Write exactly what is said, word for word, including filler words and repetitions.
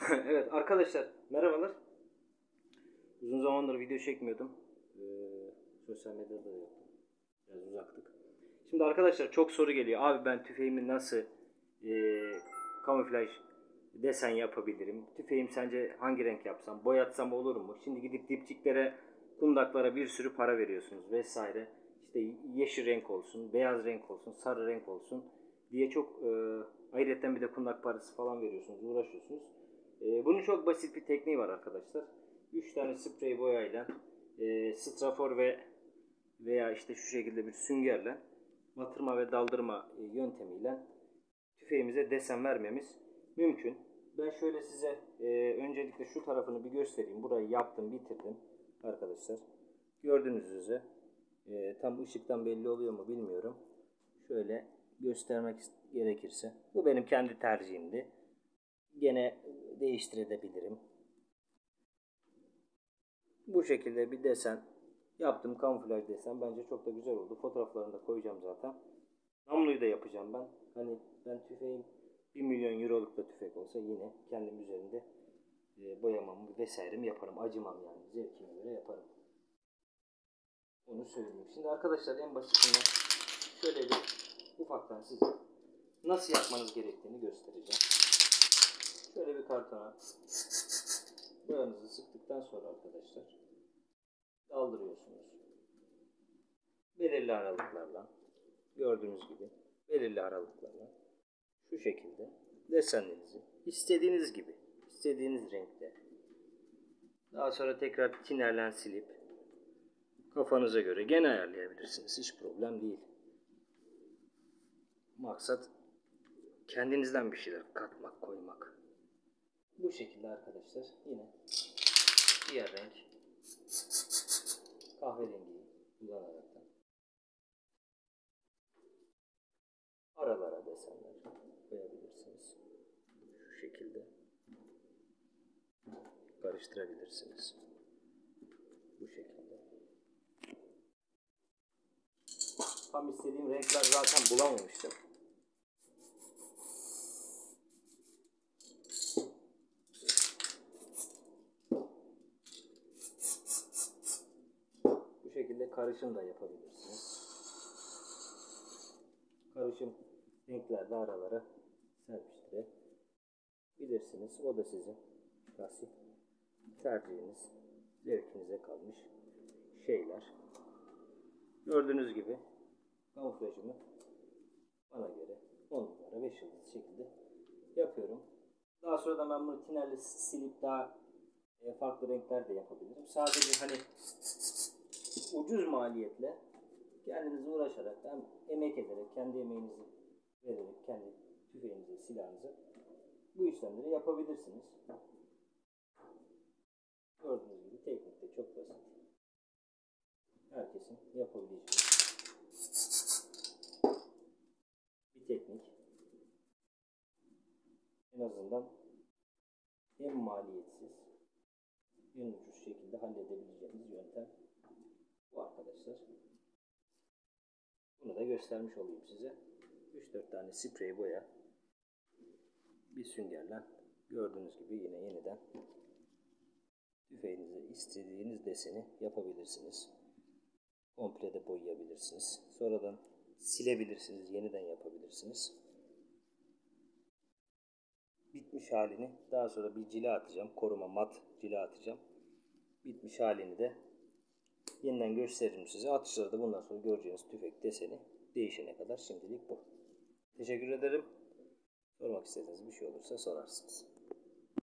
Evet arkadaşlar, merhabalar. Uzun zamandır video çekmiyordum. Ee, sosyal medyada da yoktum. Biraz uzaktık. Şimdi arkadaşlar çok soru geliyor. Abi ben tüfeğimi nasıl e, kamuflaj desen yapabilirim? Tüfeğim sence hangi renk yapsam? Boyatsam olur mu? Şimdi gidip dipçiklere, kundaklara bir sürü para veriyorsunuz vesaire. İşte yeşil renk olsun, beyaz renk olsun, sarı renk olsun diye çok e, ayrıca bir de kundak parası falan veriyorsunuz, uğraşıyorsunuz. E, bunun çok basit bir tekniği var arkadaşlar. üç tane sprey boyayla, e, strafor ve veya işte şu şekilde bir süngerle batırma ve daldırma e, yöntemiyle tüfeğimize desen vermemiz mümkün. Ben şöyle size e, öncelikle şu tarafını bir göstereyim. Burayı yaptım, bitirdim arkadaşlar. Gördüğünüz üzere e, tam ışıktan belli oluyor mu bilmiyorum. Şöyle göstermek gerekirse. Bu benim kendi tercihimdi. Gene değiştirebilirim. Bu şekilde bir desen yaptım, kamuflaj desen. Bence çok da güzel oldu. Fotoğraflarını da koyacağım zaten. Namluyu da yapacağım ben. Hani ben tüfeğim bir milyon euroluk da tüfek olsa yine kendim üzerinde e, boyamamı vesairemi yaparım. Acımam yani. Zevkime göre yaparım. Onu söyleyeyim. Şimdi arkadaşlar en basitinden şöyle bir ufaktan size nasıl yapmanız gerektiğini göstereceğim. Şöyle bir kartona boyanızı sıktıktan sonra arkadaşlar daldırıyorsunuz. Belirli aralıklarla, gördüğünüz gibi belirli aralıklarla şu şekilde desenlerinizi istediğiniz gibi, istediğiniz renkte, daha sonra tekrar tinerle silip kafanıza göre gene ayarlayabilirsiniz. Hiç problem değil. Maksat kendinizden bir şeyler katmak, koymak. Bu şekilde arkadaşlar yine diğer renk kahverengiyi kullanarak aralara desenler koyabilirsiniz. Şu şekilde karıştırabilirsiniz. Bu şekilde. Tam istediğim renkler zaten bulamamıştım. Bu şekilde karışım da yapabilirsiniz. Karışım renklerde aralara serpiştirebilirsiniz. O da sizin şahsi tercihiniz, zevkinize kalmış şeyler. Gördüğünüz gibi kamuflajımı bana göre on numara beş yıldız şekilde yapıyorum. Daha sonra da ben bunu tinerle silip daha farklı renkler de yapabilirim. Sadece hani ucuz maliyetle kendiniz uğraşarak, hem emek ederek, kendi emeğinizi vererek, kendi tüfeğinize, silahınıza bu işlemleri yapabilirsiniz. Gördüğünüz gibi teknik de çok basit. Herkesin yapabileceği bir teknik. En azından hem maliyetsiz, en ucuz şekilde halledebileceğiniz yöntem bu arkadaşlar. Bunu da göstermiş olayım size. üç dört tane sprey boya, bir süngerle gördüğünüz gibi yine yeniden tüfeğinize istediğiniz deseni yapabilirsiniz. Komple de boyayabilirsiniz. Sonradan silebilirsiniz, yeniden yapabilirsiniz. Bitmiş halini daha sonra bir cila atacağım. Koruma mat cila atacağım. Bitmiş halini de yeniden gösteririm size. Atışları da bundan sonra göreceğiniz tüfek deseni değişene kadar şimdilik bu. Teşekkür ederim. Sormak istediğiniz bir şey olursa sorarsınız.